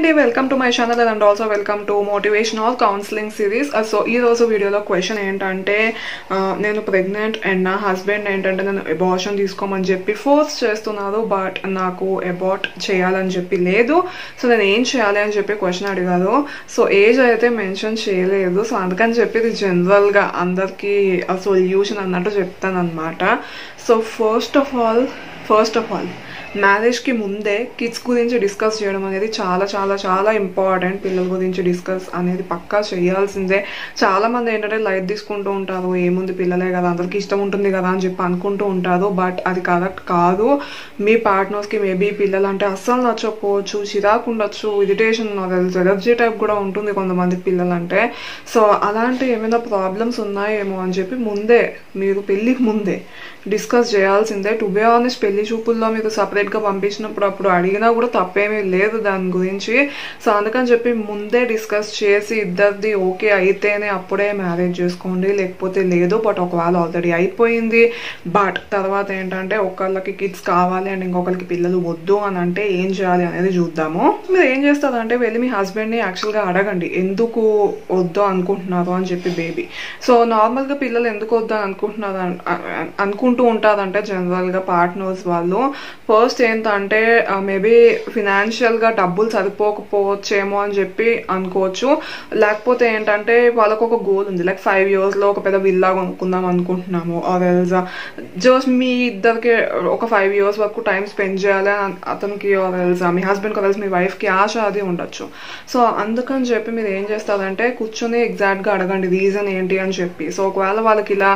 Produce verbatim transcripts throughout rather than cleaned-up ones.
అండి, welcome to my channel and also welcome to motivational counselling series. So ఈ రోజు వీడియోలో క్వశ్చన్ ఏంటంటే, నేను ప్రెగ్నెంట్ అండ్ నా హస్బెండ్ ఏంటంటే నేను అబార్షన్ తీసుకోమని చెప్పి ఫోర్స్ చేస్తున్నారు, బట్ నాకు అబార్ట్ చేయాలని చెప్పి లేదు. సో నేను ఏం చేయాలి అని చెప్పి క్వశ్చన్ అడిగారు. సో ఏజ్ అయితే మెన్షన్ చేయలేదు, సో అందుకని చెప్పి ఇది జనరల్గా అందరికీ సొల్యూషన్ అన్నట్టు చెప్తాను అనమాట. So first of all first of all మ్యారేజ్కి ముందే కిడ్స్ గురించి డిస్కస్ చేయడం అనేది చాలా చాలా చాలా ఇంపార్టెంట్. పిల్లల గురించి డిస్కస్ అనేది పక్కా చేయాల్సిందే. చాలామంది ఏంటంటే లైట్ తీసుకుంటూ ఉంటారు, ఏముంది పిల్లలే కదా, అందరికీ ఇష్టం ఉంటుంది కదా అని చెప్పి అనుకుంటూ ఉంటారు, బట్ అది కరెక్ట్ కాదు. మీ పార్ట్నర్స్కి మేబీ పిల్లలు అంటే అస్సలు నచ్చకపోవచ్చు, చిరాకు ఉండొచ్చు, ఇరిటేషన్ తెలుసు, ఎలర్జీ టైప్ కూడా ఉంటుంది కొంతమంది పిల్లలంటే. సో అలాంటి ఏమైనా ప్రాబ్లమ్స్ ఉన్నాయేమో అని చెప్పి ముందే మీరు పెళ్ళికి ముందే డిస్కస్ చేయాల్సిందే. టు బి ఆనెస్ట్, పెళ్లి చూపుల్లో మీరు సపరేట్గా పంపించినప్పుడు అప్పుడు అడిగినా కూడా తప్పేమీ లేదు దాని గురించి. సో అందుకని చెప్పి ముందే డిస్కస్ చేసి ఇద్దరిది ఓకే అయితేనే అప్పుడే మ్యారేజ్ చేసుకోండి, లేకపోతే లేదు. బట్ ఒకవేళ ఆల్రెడీ అయిపోయింది, బట్ తర్వాత ఏంటంటే ఒకళ్ళకి కిడ్స్ కావాలి అండ్ ఇంకొకరికి పిల్లలు వద్దు అని అంటే ఏం చేయాలి అనేది చూద్దాము. మీరు ఏం చేస్తారంటే వెళ్ళి మీ హస్బెండ్ని యాక్చువల్గా అడగండి, ఎందుకు వద్దు అనుకుంటున్నారు అని చెప్పి బేబీ. సో నార్మల్గా పిల్లలు ఎందుకు వద్దు అని అనుకుంటున్నారు అనుకుంటు ఉంటారంటే జనరల్గా పార్ట్నర్స్ వాళ్ళు ఫస్ట్ ఏంటంటే మేబీ ఫినాన్షియల్గా డబ్బులు సరిపోకపోవచ్చేమో అని చెప్పి అనుకోవచ్చు. లేకపోతే ఏంటంటే వాళ్ళకు ఒక గోల్ ఉంది, లైక్ ఫైవ్ ఇయర్స్లో ఒక పెద్ద విల్లా కొనుక్కుందాం అనుకుంటున్నాము, ఆర్ఎల్స్ జస్ట్ మీ ఇద్దరికి ఒక ఫైవ్ ఇయర్స్ వరకు టైం స్పెండ్ చేయాలి అని అతనికి ఆర్ఎల్స్ మీ హస్బెండ్కి ఆర్ఎల్స్ మీ వైఫ్కి ఆశ అది ఉండొచ్చు. సో అందుకని చెప్పి మీరు ఏం చేస్తారంటే కూర్చొని ఎగ్జాక్ట్గా అడగండి రీజన్ ఏంటి అని చెప్పి. సో ఒకవేళ వాళ్ళకి ఇలా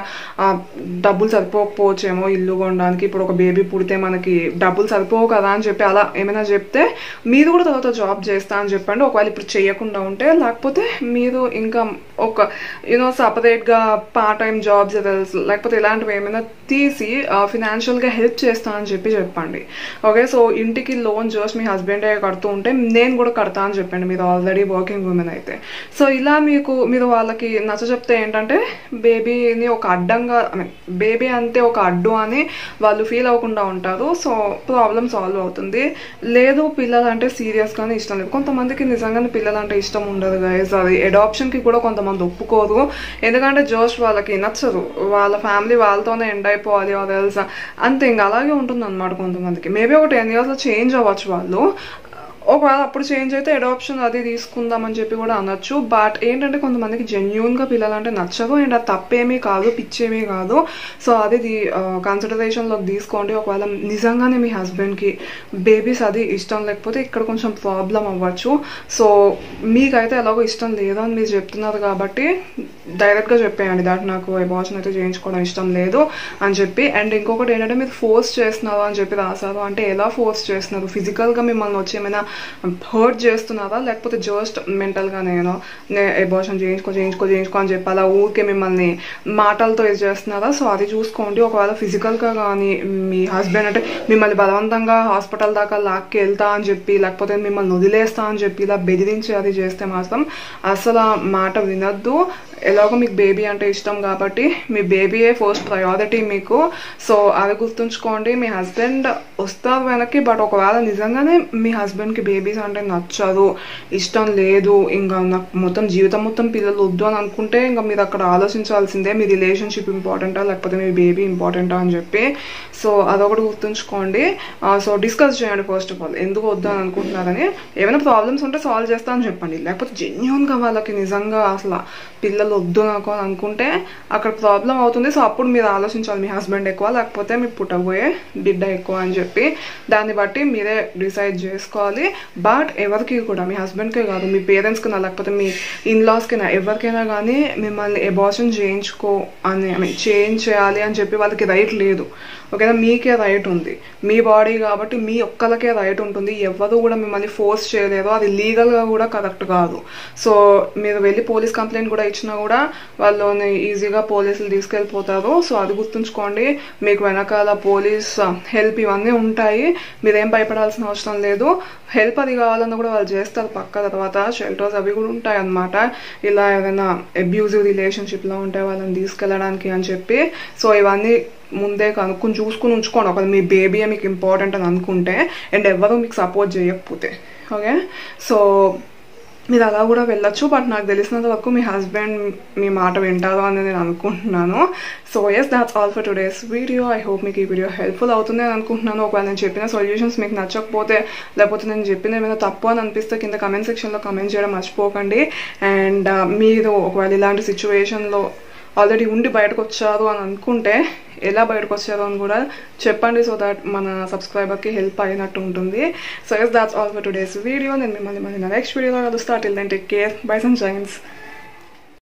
డబ్బులు సరిపోకపో వచ్చేమో ఇల్లు కొనడానికి, ఇప్పుడు ఒక బేబీ పుడితే మనకి డబ్బులు సరిపోవు కదా అని చెప్పి అలా ఏమైనా చెప్తే మీరు కూడా తర్వాత జాబ్ చేస్తా అని చెప్పండి. ఒకవేళ ఇప్పుడు చేయకుండా ఉంటే, లేకపోతే మీరు ఇంకా ఒక యూనో సపరేట్గా పార్ట్ టైం జాబ్స్ లేకపోతే ఇలాంటివి ఏమైనా తీసి ఫినాన్షియల్గా హెల్ప్ చేస్తా అని చెప్పి చెప్పండి. ఓకే, సో ఇంటికి లోన్ జస్ట్ మీ హస్బెండే కడుతూ ఉంటే నేను కూడా కడతా అని చెప్పండి, మీరు ఆల్రెడీ వర్కింగ్ ఉమెన్ అయితే. సో ఇలా మీకు మీరు వాళ్ళకి నచ్చ చెప్తే ఏంటంటే బేబీని ఒక అడ్డంగా ఐ మీన్ బేబీ అంతే ఒక అడ్డు అని వాళ్ళు ఫీల్ అవ్వకుండా ఉంటారు. సో ప్రాబ్లం సాల్వ్ అవుతుంది. లేదు పిల్లలు అంటే సీరియస్గానే ఇష్టం లేదు, కొంతమందికి నిజంగానే పిల్లలు అంటే ఇష్టం ఉండదు గైస్. అది అడాప్షన్కి కూడా కొంతమంది ఒప్పుకోరు, ఎందుకంటే జోష్ వాళ్ళకి నచ్చదు, వాళ్ళ ఫ్యామిలీ వాళ్ళతోనే ఎండ్ అయిపోవాలి ఆర్ ఎల్స్ అంతే. ఇంకా అలాగే ఉంటుంది అనమాట కొంతమందికి. మేబీ ఒక టెన్ ఇయర్స్లో చేంజ్ అవ్వచ్చు వాళ్ళు, ఒకవేళ అప్పుడు చేంజ్ అయితే అడాప్షన్ అది తీసుకుందామని చెప్పి కూడా అనొచ్చు. బట్ ఏంటంటే కొంతమందికి జెన్యున్గా పిల్లలంటే నచ్చదు, అండ్ అది తప్పేమీ కాదు, పిచ్చేమీ కాదు. సో అది కన్సిడరేషన్లోకి తీసుకోండి. ఒకవేళ నిజంగానే మీ హస్బెండ్కి బేబీస్ అది ఇష్టం లేకపోతే ఇక్కడ కొంచెం ప్రాబ్లం అవ్వచ్చు. సో మీకైతే ఎలాగో ఇష్టం లేదు అని మీరు చెప్తున్నారు కాబట్టి డైరెక్ట్గా చెప్పేయండి, దాట్ నాకు అబార్షన్ అయితే చేయించుకోవడం ఇష్టం లేదు అని చెప్పి. అండ్ ఇంకొకటి ఏంటంటే మీరు ఫోర్స్ చేస్తున్నారు అని చెప్పి రాశారు, అంటే ఎలా ఫోర్స్ చేస్తున్నారు? ఫిజికల్గా మిమ్మల్ని వచ్చి ఏమైనా హర్ట్ చేస్తున్నారా, లేకపోతే జస్ట్ మెంటల్గా నేను అబార్షన్ చేయించుకో చేయించుకో చేయించుకో అని చెప్పి అలా ఊరికే మిమ్మల్ని మాటలతో ఇది చేస్తున్నారా? సో అది చూసుకోండి. ఒకవేళ ఫిజికల్గా కానీ మీ హస్బెండ్ అంటే మిమ్మల్ని బలవంతంగా హాస్పిటల్ దాకా లాక్కి వెళ్తా అని చెప్పి, లేకపోతే మిమ్మల్ని వదిలేస్తా అని చెప్పి ఇలా బెదిరించి అది చేస్తే మాత్రం అసలు మాట వినద్దు. ఎలాగో మీకు బేబీ అంటే ఇష్టం కాబట్టి మీ బేబీయే ఫస్ట్ ప్రయారిటీ మీకు. సో అది గుర్తుంచుకోండి. మీ హస్బెండ్ వస్తారు వెనక్కి, బట్ ఒకవేళ నిజంగానే మీ హస్బెండ్కి బేబీస్ అంటే నచ్చదు, ఇష్టం లేదు, ఇంకా నాకు మొత్తం జీవితం మొత్తం పిల్లలు వద్దు అని అనుకుంటే ఇంకా మీరు అక్కడ ఆలోచించాల్సిందే, మీ రిలేషన్షిప్ ఇంపార్టెంటా లేకపోతే మీ బేబీ ఇంపార్టెంటా అని చెప్పి. సో అదొకటి గుర్తుంచుకోండి. సో డిస్కస్ చేయండి ఫస్ట్ ఆఫ్ ఆల్ ఎందుకు వద్దు అని అనుకుంటున్నారని. ఏమైనా ప్రాబ్లమ్స్ ఉంటే సాల్వ్ చేస్తా అని చెప్పండి, లేకపోతే జెన్యూన్గా వాళ్ళకి నిజంగా అసలు పిల్లలు వద్దు నాకు అని అనుకుంటే అక్కడ ప్రాబ్లం అవుతుంది. సో అప్పుడు మీరు ఆలోచించాలి, మీ హస్బెండ్ ఎక్కువ లేకపోతే మీ పుట్టబోయే బిడ్డ ఎక్కువ అని చెప్పి. దాన్ని బట్టి మీరే డిసైడ్ చేసుకోవాలి. బట్ ఎవరికి కూడా, మీ హస్బెండ్కే కాదు, మీ పేరెంట్స్కి లేకపోతే మీ ఇన్లాస్కైనా ఎవరికైనా కానీ మిమ్మల్ని అబార్షన్ చేయించుకో అని ఐ మీన్ చేంజ్ చేయాలి అని చెప్పి వాళ్ళకి రైట్ లేదు. ఓకేనా, మీకే రైట్ ఉంది, మీ బాడీ కాబట్టి మీ ఒక్కరికే రైట్ ఉంటుంది. ఎవరు కూడా మిమ్మల్ని ఫోర్స్ చేయలేరు, అది లీగల్గా కూడా కరెక్ట్ కాదు. సో మీరు వెళ్ళి పోలీస్ కంప్లైంట్ కూడా ఇచ్చినా కూడా వాళ్ళని ఈజీగా పోలీసులు తీసుకెళ్ళిపోతారు. సో అది గుర్తుంచుకోండి. మీకు వెనకాల పోలీస్ హెల్ప్ ఇవన్నీ ఉంటాయి, మీరేం భయపడాల్సిన అవసరం లేదు. హెల్ప్ అది కావాలన్నా కూడా వాళ్ళు చేస్తారు పక్క. తర్వాత షెల్టర్స్ అవి కూడా ఉంటాయి అన్నమాట, ఇలా ఏదైనా అబ్యూజివ్ రిలేషన్షిప్లో ఉంటే వాళ్ళని తీసుకెళ్ళడానికి అని చెప్పి. సో ఇవన్నీ ముందే కనుక్కొని చూసుకుని ఉంచుకోండి. ఒకవేళ మీ బేబీ మీకు ఇంపార్టెంట్ అని అనుకుంటే, అండ్ ఎవరు మీకు సపోర్ట్ చేయకపోతే. ఓకే సో మీరు అలా కూడా వెళ్ళొచ్చు బట్ నాకు తెలిసినంత వరకు మీ హస్బెండ్ మీ మాట వింటారు అని నేను అనుకుంటున్నాను so yes that's all for today's video I hope మీకు ఈ వీడియో హెల్ప్ఫుల్ అవుతుంది అని అనుకుంటున్నాను ఒకవేళ నేను చెప్పిన సొల్యూషన్స్ మీకు నచ్చకపోతే లేకపోతే నేను చెప్పిన ఏమైనా తప్పు అని అనిపిస్తే కింద కమెంట్ సెక్షన్లో కమెంట్ చేయడం మర్చిపోకండి అండ్ మీరు ఒకవేళ ఇలాంటి సిచ్యువేషన్లో ఆల్రెడీ ఉండి బయటకు వచ్చారు అని అనుకుంటే ఎలా బయటకు వచ్చారు అని కూడా చెప్పండి సో దట్ మన సబ్స్క్రైబర్కి హెల్ప్ అయినట్టు ఉంటుంది so yes that's all for today's video నేను మిమ్మల్ని మళ్ళీ నెక్స్ట్ వీడియోలో కలుస్తా till then take care bye some science